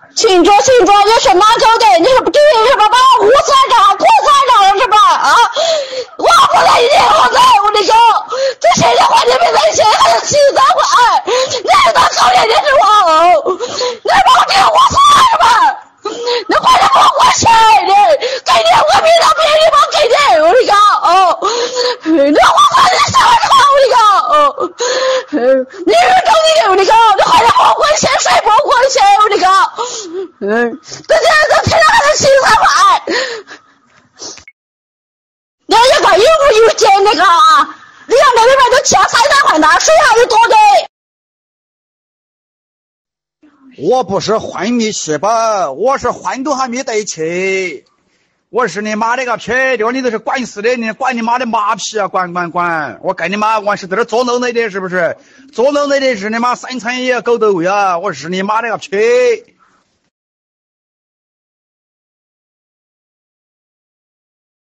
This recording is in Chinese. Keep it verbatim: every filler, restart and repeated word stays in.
请坐，请坐，有什么酒的？你是不对是吧？把我胡三长、破三长是吧？啊！我不能一定我在我的个，这谁的话你没在写，还是七三块？你当考验的是我，你把我这个我算是吧？你快点帮我写的，给你我比他便宜，我给你，我的个哦，你我算你三万块，我的个哦，你找你我的个，你快点帮我写，谁帮我写我的个？嗯，这现在这平常还是七三块，你也管有不有钱那个啊？你看那边都欠三三块的，谁还有多的？ 我不是换米去吧，我是换都还没得去。我是你妈的个屁！就你这是管事的，你管你妈的马屁啊！管管管！我跟你妈，我是在这做弄内的，是不是？做弄内的是你妈三餐也狗头呀！我是你妈的个屁！